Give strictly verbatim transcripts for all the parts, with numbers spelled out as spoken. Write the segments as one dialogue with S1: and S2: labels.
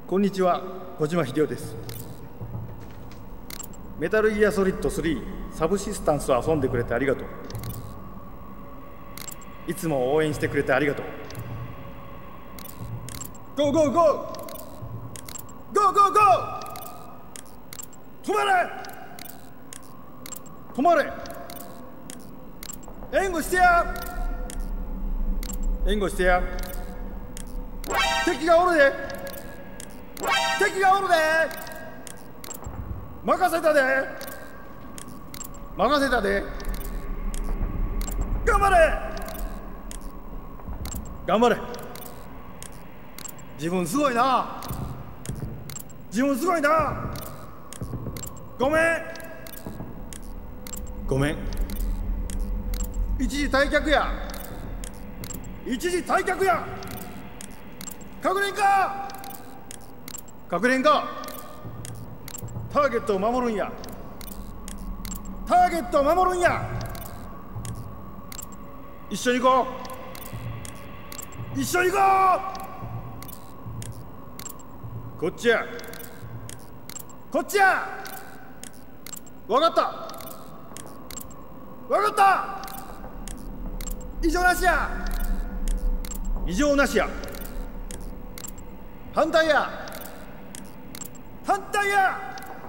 S1: こんにちは、小島秀夫です。メタルギアソリッドスリーサブシスタンスを遊んでくれてありがとう。いつも応援してくれてありがとう。ゴーゴーゴーゴーゴーゴー止まれ止まれ援護してや援護してや敵がおるで敵がおるで任せたで任せたで頑張れ頑張れ自分すごいな自分すごいなごめんごめん一時退却や一時退却や確認か確認かターゲットを守るんやターゲットを守るんや一緒に行こう一緒に行こうこっちやこっちや分かった分かった異常なしや異常なしや反対や反対や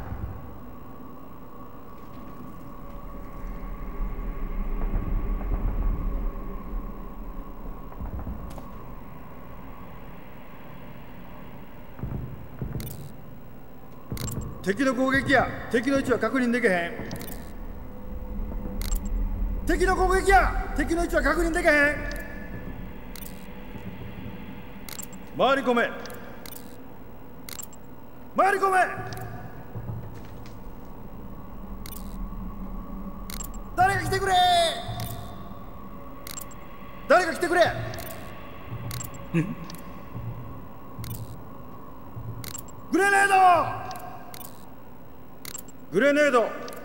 S1: 敵の攻撃や敵の位置は確認できへん敵の攻撃や敵の位置は確認できへん回り込め回り込め誰か来てくれ誰か来てくれグレネードグレネード